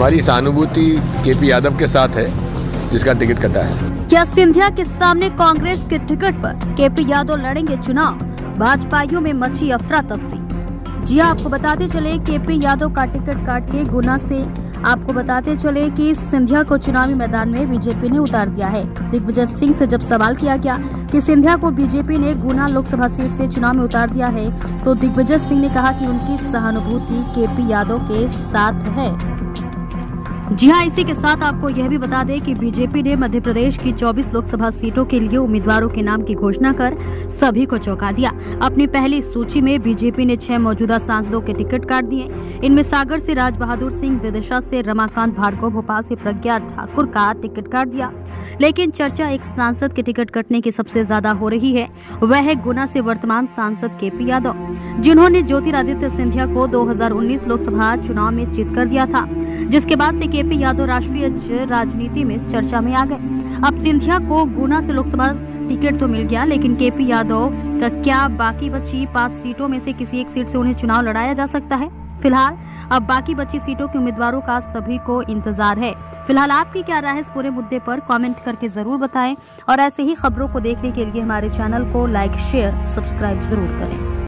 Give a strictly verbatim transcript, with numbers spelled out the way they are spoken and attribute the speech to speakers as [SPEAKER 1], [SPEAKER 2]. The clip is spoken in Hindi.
[SPEAKER 1] हमारी सहानुभूति केपी यादव के साथ है, जिसका टिकट कटा है।
[SPEAKER 2] क्या सिंधिया के सामने कांग्रेस के टिकट पर केपी यादव लड़ेंगे चुनाव? भाजपाइयों में मची अफरा तफरी। जी आपको बताते चले केपी यादव का टिकट काट के गुना से आपको बताते चले कि सिंधिया को चुनावी मैदान में बीजेपी ने उतार दिया है। दिग्विजय सिंह से जब सवाल किया गया कि सिंधिया को बीजेपी ने गुना लोकसभा सीट से चुनाव में उतार दिया है, तो दिग्विजय सिंह ने कहा कि उनकी सहानुभूति केपी यादव के साथ है। जी हां, इसी के साथ आपको यह भी बता दें कि बीजेपी ने मध्य प्रदेश की चौबीस लोकसभा सीटों के लिए उम्मीदवारों के नाम की घोषणा कर सभी को चौंका दिया। अपनी पहली सूची में बीजेपी ने छह मौजूदा सांसदों के टिकट काट दिए। इनमें सागर से राज बहादुर सिंह, विदिशा से रमाकांत भार्गव, भोपाल से प्रज्ञा ठाकुर का टिकट काट दिया। लेकिन चर्चा एक सांसद के टिकट कटने की सबसे ज्यादा हो रही है, वह है गुना से वर्तमान सांसद केपी यादव, जिन्होंने ज्योतिरादित्य सिंधिया को दो हज़ार उन्नीस लोकसभा चुनाव में चित कर दिया था, जिसके बाद से केपी यादव राष्ट्रीय राजनीति में चर्चा में आ गए। अब सिंधिया को गुना से लोकसभा टिकट तो मिल गया, लेकिन केपी यादव का क्या बाकी बची पांच सीटों में से किसी एक सीट से उन्हें चुनाव लड़ाया जा सकता है? फिलहाल अब बाकी बची सीटों के उम्मीदवारों का सभी को इंतजार है। फिलहाल आपकी क्या राय है इस पूरे मुद्दे पर? कमेंट करके जरूर बताएं और ऐसे ही खबरों को देखने के लिए हमारे चैनल को लाइक, शेयर, सब्सक्राइब जरूर करें।